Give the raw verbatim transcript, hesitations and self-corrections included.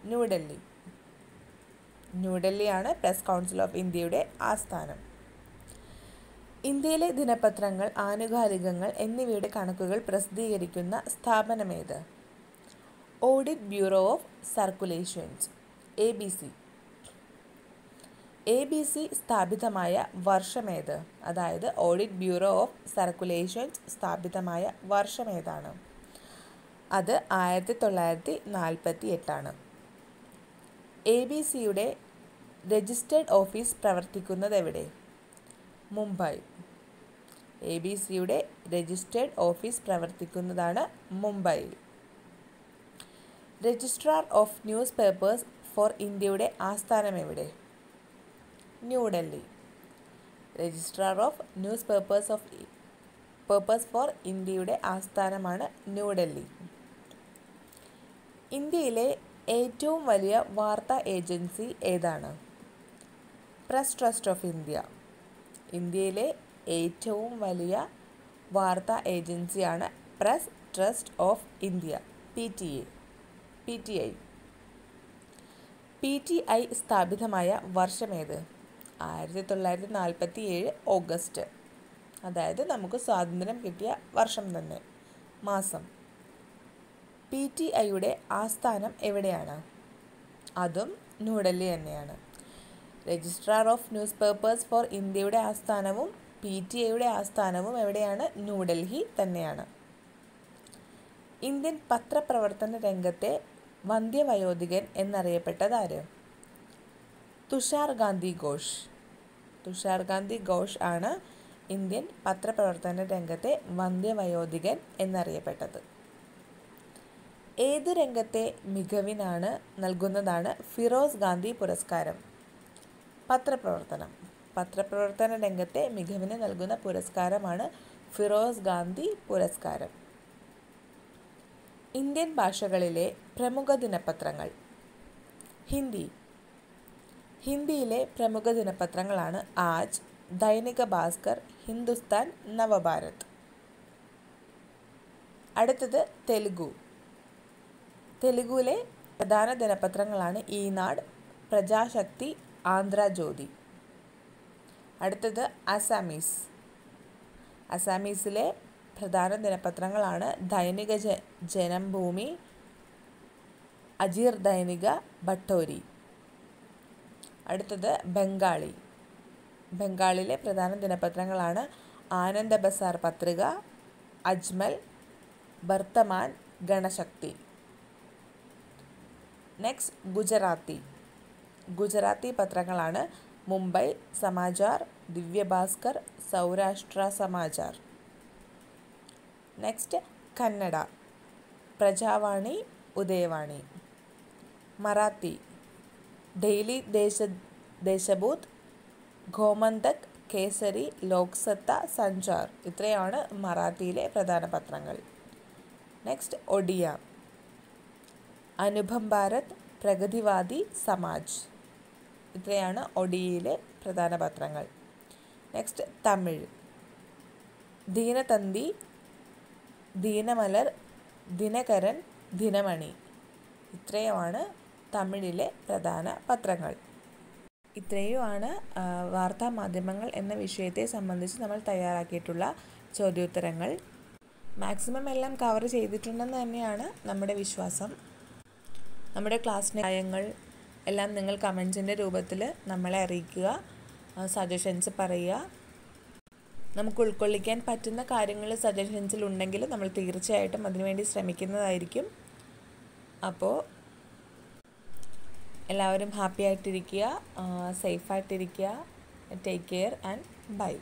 New Delhi. ന്യൂഡൽഹിയാണ് press council of ഇന്ത്യയുടെ ആസ്ഥാനം. ഇന്ത്യയിലെ ദിനപത്രങ്ങൾ, ആനുകാലികങ്ങൾ എന്നിവയുടെ കണക്കുകൾ പ്രസിദ്ധീകരിക്കുന്ന സ്ഥാപനമേത്? Audit bureau of circulations, A B C. A B C സ്ഥാപിതമായ വർഷമേത്? അതായത് ഓഡിറ്റ് ബ്യൂറോ ഓഫ് സർക്കുലേഷൻസ് സ്ഥാപിതമായ വർഷമേതാണ്? അത് ആയിരത്തി തൊള്ളായിരത്തി നാൽപ്പത്തി എട്ടാണ്. എ ബി സിയുടെ രജിസ്റ്റേർഡ് ഓഫീസ് പ്രവർത്തിക്കുന്നത് എവിടെ? മുംബൈ. എ ബി സിയുടെ രജിസ്റ്റേർഡ് ഓഫീസ് പ്രവർത്തിക്കുന്നതാണ് മുംബൈയിൽ. Registrar of news papers for ഇന്ത്യയുടെ ആസ്ഥാനം എവിടെ? New Delhi. Registrar of news papers of papers for ഇന്ത്യയുടെ ആസ്ഥാനമാണ് ന്യൂഡൽഹി. ഇന്ത്യയിലെ ഏറ്റവും വലിയ വാർത്താ ഏജൻസി ഏതാണ്? Press trust of India. ഇന്ത്യയിലെ ഏറ്റവും വലിയ വാർത്താ ഏജൻസിയാണ് press trust of India, P T A P T I. P T I സ്ഥാപിതമായ വർഷമേത്? ആയിരത്തി തൊള്ളായിരത്തി നാൽപ്പത്തി ഏഴ് ഓഗസ്റ്റ്. അതായത് നമുക്ക് സ്വാതന്ത്ര്യം കിട്ടിയ വർഷം തന്നെ, മാസം. പി ടി ഐയുടെ ആസ്ഥാനം എവിടെയാണ്? അതും ന്യൂഡൽഹി തന്നെയാണ്. Registrar of news papers for ഇന്ത്യയുടെ ആസ്ഥാനവും പി ടി ഐയുടെ ആസ്ഥാനവും എവിടെയാണ്? ന്യൂഡൽഹി തന്നെയാണ്. ഇന്ത്യൻ പത്രപ്രവർത്തന രംഗത്തെ വന്ധ്യവയോധികൻ എന്നറിയപ്പെട്ടത് ആര്? തുഷാർ ഗാന്ധി ഘോഷ്. തുഷാർ ഗാന്ധി ഘോഷ് ആണ് ഇന്ത്യൻ പത്രപ്രവർത്തന രംഗത്തെ വന്ധ്യവയോധികൻ എന്നറിയപ്പെട്ടത്. ഏതു രംഗത്തെ മികവിനാണ് നൽകുന്നതാണ് ഫിറോസ് ഗാന്ധി പുരസ്കാരം? പത്രപ്രവർത്തനം. പത്രപ്രവർത്തന രംഗത്തെ മികവിന് നൽകുന്ന പുരസ്കാരമാണ് ഫിറോസ് ഗാന്ധി പുരസ്കാരം. ഇന്ത്യൻ ഭാഷകളിലെ പ്രമുഖ ദിനപത്രങ്ങൾ. ഹിന്ദി. ഹിന്ദിയിലെ പ്രമുഖ ദിനപത്രങ്ങളാണ് ആജ്, ദൈനിക ഭാസ്കർ, ഹിന്ദുസ്ഥാൻ, നവഭാരത്. അടുത്തത് തെലുഗു. തെലുഗുവിലെ പ്രധാന ദിനപത്രങ്ങളാണ് ഈനാട്, പ്രജാശക്തി, ആന്ധ്രാജ്യോതി. അടുത്തത് അസാമീസ്. അസാമീസിലെ പ്രധാന ദിനപത്രങ്ങളാണ് ദൈനിക ജ ജനംഭൂമി, അജീർ ദൈനിക, ഭട്ടോരി. അടുത്തത് ബംഗാളി. ബംഗാളിലെ പ്രധാന ദിനപത്രങ്ങളാണ് ആനന്ദ ബസാർ പത്രിക, അജ്മൽ, ബർത്തമാൻ, ഗണശക്തി. നെക്സ്റ്റ് ഗുജറാത്തി. ഗുജറാത്തി പത്രങ്ങളാണ് മുംബൈ സമാചാർ, ദിവ്യഭാസ്കർ, സൗരാഷ്ട്ര സമാചാർ. നെക്സ്റ്റ് കന്നഡ. പ്രജാവാണി, ഉദയവാണി. മറാത്തി. ഡെയിലി ദേശ ദേശഭൂത്, ഗോമന്തക്, കേസരി, ലോക്സത്ത, സഞ്ചാർ. ഇത്രയാണ് മറാത്തിയിലെ പ്രധാന പത്രങ്ങൾ. നെക്സ്റ്റ് ഒഡിയ. അനുപം ഭാരത്, പ്രഗതിവാദി, സമാജ്. ഇത്രയാണ് ഒഡിയയിലെ പ്രധാന പത്രങ്ങൾ. നെക്സ്റ്റ് തമിഴ്. ദീനതന്തി, ദീനമലർ, ദിനകരൻ, ദിനമണി. ഇത്രയുമാണ് തമിഴിലെ പ്രധാന പത്രങ്ങൾ. ഇത്രയുമാണ് വാർത്താ മാധ്യമങ്ങൾ എന്ന വിഷയത്തെ സംബന്ധിച്ച് നമ്മൾ തയ്യാറാക്കിയിട്ടുള്ള ചോദ്യോത്തരങ്ങൾ. മാക്സിമം എല്ലാം കവർ ചെയ്തിട്ടുണ്ടെന്ന് തന്നെയാണ് നമ്മുടെ വിശ്വാസം. നമ്മുടെ ക്ലാസ്സിൻ്റെ കാര്യങ്ങൾ എല്ലാം നിങ്ങൾ കമൻസിൻ്റെ രൂപത്തിൽ നമ്മളെ അറിയിക്കുക, സജഷൻസ് പറയുക. നമുക്ക് ഉൾക്കൊള്ളിക്കാൻ പറ്റുന്ന കാര്യങ്ങൾ സജഷൻസിലുണ്ടെങ്കിൽ നമ്മൾ തീർച്ചയായിട്ടും അതിനുവേണ്ടി ശ്രമിക്കുന്നതായിരിക്കും. അപ്പോൾ എല്ലാവരും ഹാപ്പി ആയിട്ടിരിക്കുക, സേഫായിട്ടിരിക്കുക. Take care and by.